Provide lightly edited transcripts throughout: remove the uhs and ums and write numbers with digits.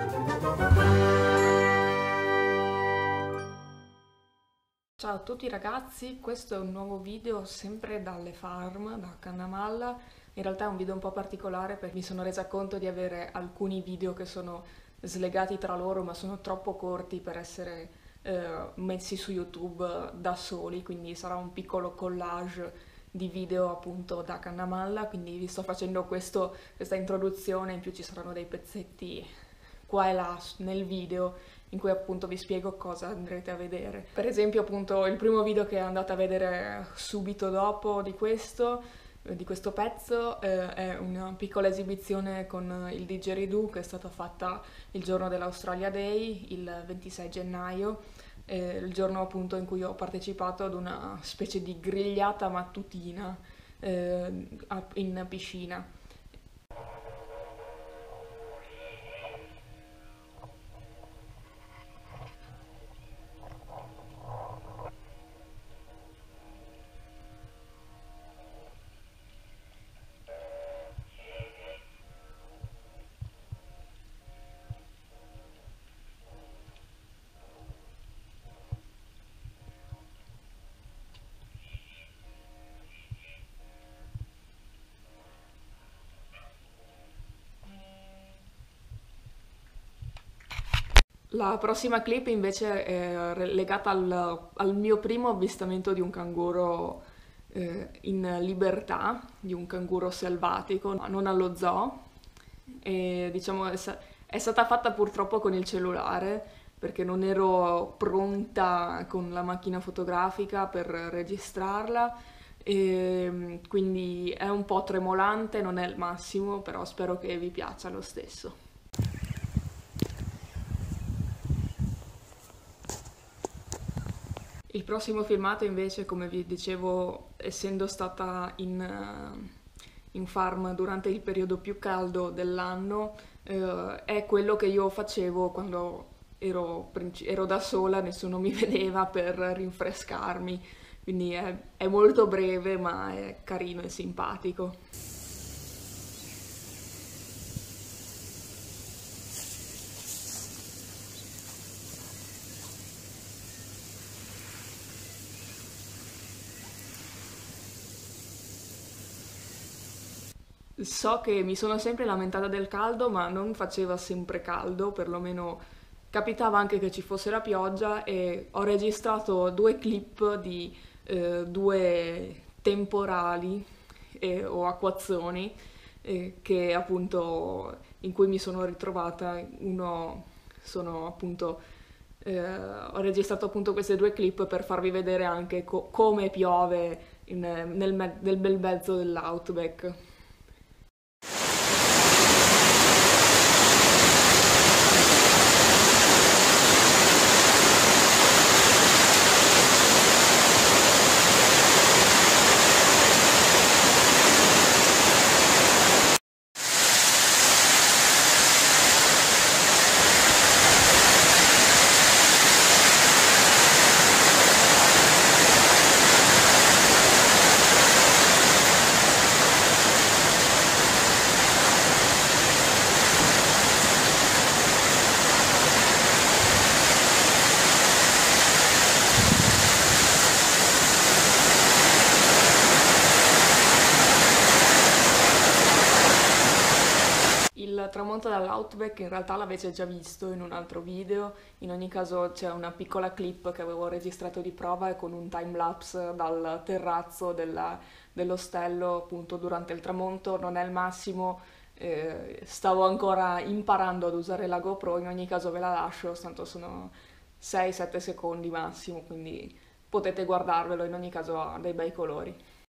Ciao a tutti ragazzi, questo è un nuovo video sempre dalle farm, da Cannamalla. In realtà è un video un po' particolare perché mi sono resa conto di avere alcuni video che sono slegati tra loro ma sono troppo corti per essere messi su YouTube da soli, quindi sarà un piccolo collage di video appunto da Cannamalla, quindi vi sto facendo questa introduzione, in più ci saranno dei pezzetti qua e là nel video in cui appunto vi spiego cosa andrete a vedere. Per esempio appunto il primo video che andate a vedere subito dopo di questo pezzo è una piccola esibizione con il didgeridoo che è stata fatta il giorno dell'Australia Day, il 26 gennaio, il giorno appunto in cui ho partecipato ad una specie di grigliata mattutina in piscina. La prossima clip invece è legata al mio primo avvistamento di un canguro in libertà, di un canguro selvatico, non allo zoo. E diciamo è stata fatta purtroppo con il cellulare perché non ero pronta con la macchina fotografica per registrarla e quindi è un po' tremolante, non è il massimo, però spero che vi piaccia lo stesso. Il prossimo filmato invece, come vi dicevo, essendo stata in farm durante il periodo più caldo dell'anno, è quello che io facevo quando ero da sola, nessuno mi vedeva, per rinfrescarmi, quindi è molto breve ma è carino e simpatico. So che mi sono sempre lamentata del caldo, ma non faceva sempre caldo, perlomeno capitava anche che ci fosse la pioggia e ho registrato 2 clip di 2 temporali o acquazzoni che appunto in cui mi sono ritrovata. Uno sono appunto ho registrato appunto queste 2 clip per farvi vedere anche come piove nel bel mezzo dell'outback. Il tramonto dall'outback in realtà l'avete già visto in un altro video, in ogni caso c'è una piccola clip che avevo registrato di prova e con un timelapse dal terrazzo dell'ostello appunto durante il tramonto. Non è il massimo, stavo ancora imparando ad usare la GoPro, in ogni caso ve la lascio, tanto sono 6-7 secondi massimo, quindi potete guardarvelo, in ogni caso ha dei bei colori.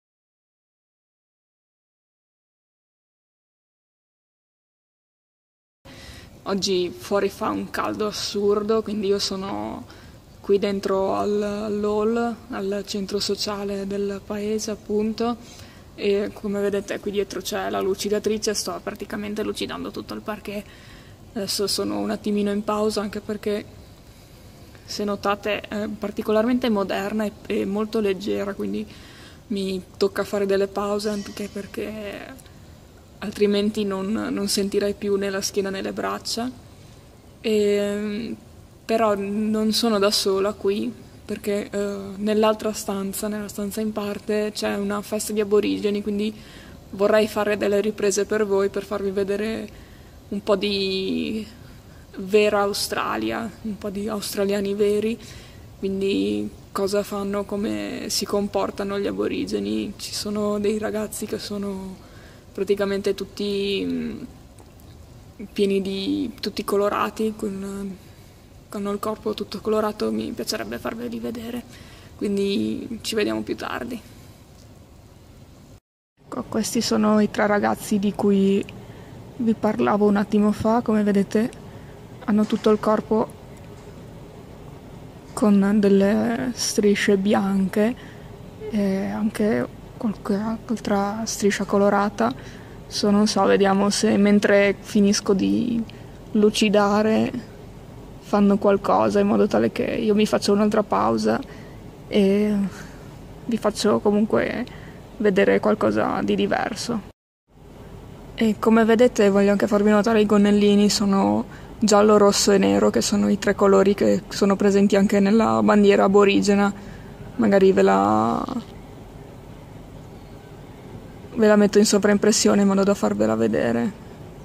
Oggi fuori fa un caldo assurdo, quindi io sono qui dentro all'hall, al centro sociale del paese appunto, e come vedete qui dietro c'è la lucidatrice, sto praticamente lucidando tutto il parquet. Adesso sono un attimino in pausa anche perché, se notate, è particolarmente moderna e molto leggera, quindi mi tocca fare delle pause anche perché altrimenti non sentirei più né la schiena né le braccia. Però non sono da sola qui, perché nell'altra stanza, nella stanza in parte, c'è una festa di aborigeni, quindi vorrei fare delle riprese per voi, per farvi vedere un po' di vera Australia, un po' di australiani veri, quindi cosa fanno, come si comportano gli aborigeni. Ci sono dei ragazzi che sono praticamente tutti pieni di, tutti colorati, hanno il corpo tutto colorato, mi piacerebbe farveli vedere, quindi ci vediamo più tardi. Questi sono i 3 ragazzi di cui vi parlavo un attimo fa. Come vedete hanno tutto il corpo con delle strisce bianche e anche qualche altra striscia colorata. Non so, vediamo se mentre finisco di lucidare fanno qualcosa, in modo tale che io mi faccio un'altra pausa e vi faccio comunque vedere qualcosa di diverso. E come vedete voglio anche farvi notare i gonnellini, sono giallo, rosso e nero, che sono i 3 colori che sono presenti anche nella bandiera aborigena. Magari ve la metto in sovraimpressione in modo da farvela vedere.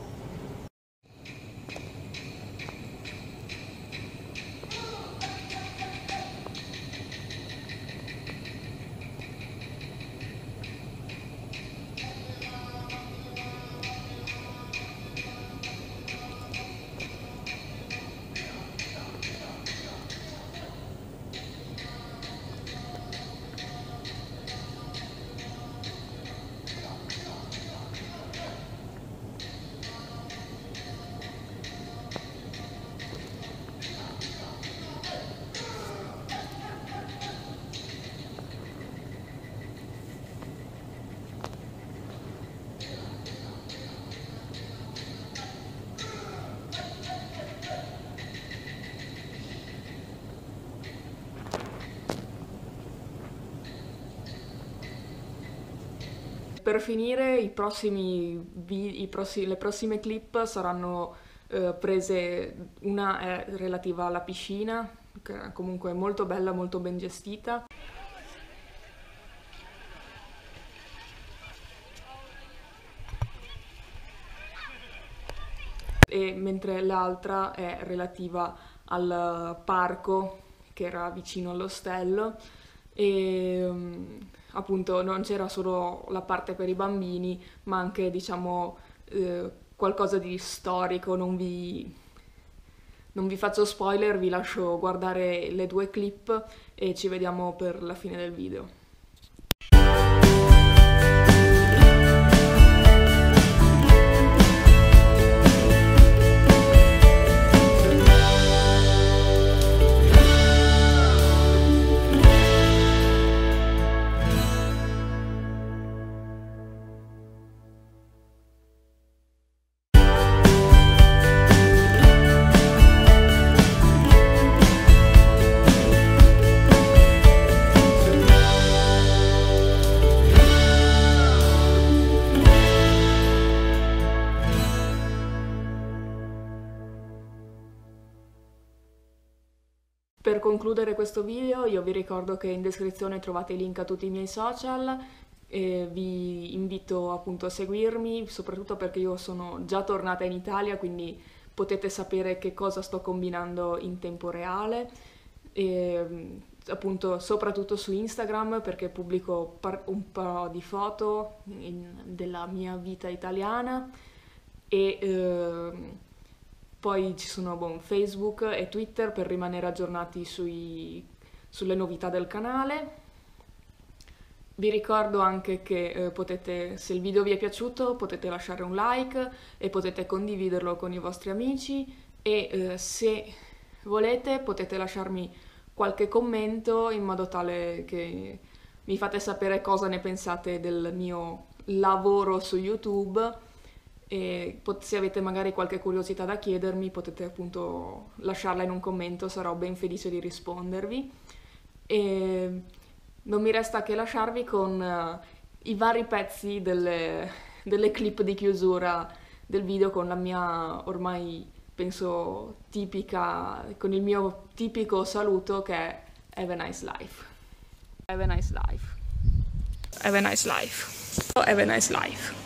Per finire, le prossime clip saranno prese, una è relativa alla piscina, che è comunque molto bella, molto ben gestita. E mentre l'altra è relativa al parco che era vicino all'ostello e appunto non c'era solo la parte per i bambini, ma anche diciamo qualcosa di storico. Non vi faccio spoiler, vi lascio guardare le 2 clip e ci vediamo per la fine del video. Per concludere questo video io vi ricordo che in descrizione trovate i link a tutti i miei social e vi invito appunto a seguirmi, soprattutto perché io sono già tornata in Italia, quindi potete sapere che cosa sto combinando in tempo reale e appunto soprattutto su Instagram, perché pubblico un po' di foto della mia vita italiana e poi ci sono Facebook e Twitter per rimanere aggiornati sulle novità del canale. Vi ricordo anche che se il video vi è piaciuto potete lasciare un like e potete condividerlo con i vostri amici e se volete potete lasciarmi qualche commento in modo tale che mi fate sapere cosa ne pensate del mio lavoro su YouTube. E se avete magari qualche curiosità da chiedermi potete appunto lasciarla in un commento, sarò ben felice di rispondervi e non mi resta che lasciarvi con i vari pezzi delle clip di chiusura del video con la mia ormai penso tipica, con il mio tipico saluto che è Have a nice life. Have a nice life. Have a nice life. Have a nice life.